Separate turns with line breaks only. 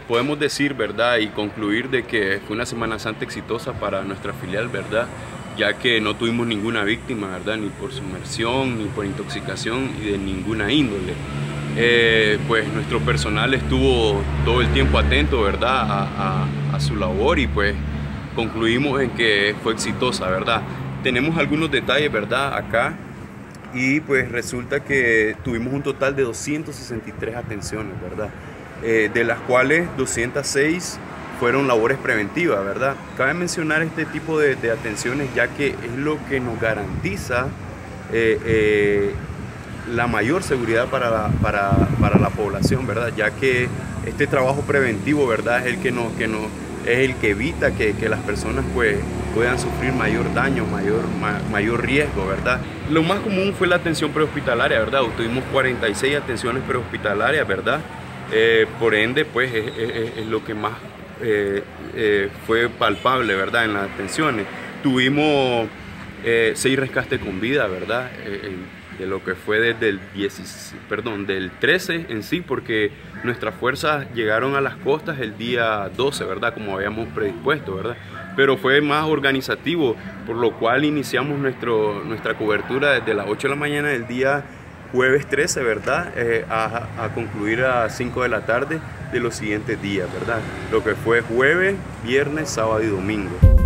podemos decir, ¿verdad? Y concluir de que fue una Semana Santa exitosa para nuestra filial, ¿verdad? Ya que no tuvimos ninguna víctima, ¿verdad? Ni por sumersión, ni por intoxicación y de ninguna índole. Pues nuestro personal estuvo todo el tiempo atento, ¿verdad? A su labor y pues concluimos en que fue exitosa, ¿verdad? Tenemos algunos detalles, ¿verdad? Acá. Y pues resulta que tuvimos un total de 263 atenciones, ¿verdad? De las cuales 206 fueron labores preventivas, ¿verdad? Cabe mencionar este tipo de atenciones ya que es lo que nos garantiza la mayor seguridad para la población, ¿verdad? Ya que este trabajo preventivo, ¿verdad? Es el que evita que las personas pues puedan sufrir mayor daño, mayor riesgo, ¿verdad? Lo más común fue la atención prehospitalaria, ¿verdad? Tuvimos 46 atenciones prehospitalarias, ¿verdad? Por ende, pues es lo que más fue palpable, ¿verdad? En las atenciones. Tuvimos 6 rescates con vida, ¿verdad? De lo que fue desde del 13 en sí, porque nuestras fuerzas llegaron a las costas el día 12, ¿verdad? Como habíamos predispuesto, ¿verdad? Pero fue más organizativo, por lo cual iniciamos nuestra cobertura desde las 8 de la mañana del día jueves 13, ¿verdad? A concluir a 5 de la tarde de los siguientes días, ¿verdad? Lo que fue jueves, viernes, sábado y domingo.